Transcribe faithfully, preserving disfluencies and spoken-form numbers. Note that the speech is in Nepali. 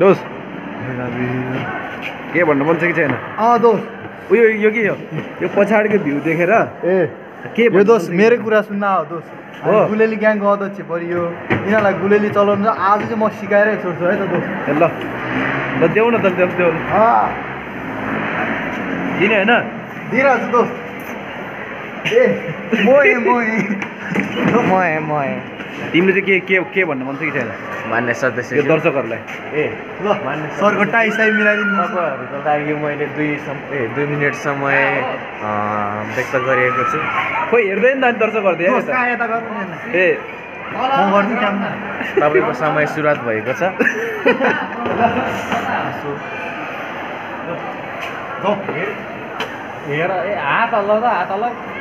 दोस्त के भन्नु मन छ कि छैन? अँ दोस्त उयो यो के हो यो पछाडिको भ्यू देखेर ए के यो दोस्त मेरो कुरा सुन्न हो दोस्त हो गुलेली ग्याङको अध्यक्ष परियो यिनीहरूलाई गुलेली चलाउनु आज चाहिँ म सिकाएरै छोड्छु है त दोस्त ल ल देऊ न त देऊ देऊ अँ दिने होइन दिइरहेको छु दोस्त ए मोए मोए मोए मोए तिमीले चाहिँ के के के भन्नु मन छ कि छैन मान्य सदस्य यो दर्शकहरूलाई? ए ल सरको टाइ साइ मिलाइदिनु तपाईँहरूको लागि मैले दुई सम ए दुई मिनट समय व्यक्त गरेको छु। खोइ हेर्दैन नि त दर्शकहरूले दोस्त कहाँ यता गर्नु ए म गर्छु काम तपाईँको समय सुरुवात भएको छ। जाऊ हेर ए हात हल्लाउँदा हात हल्लाउ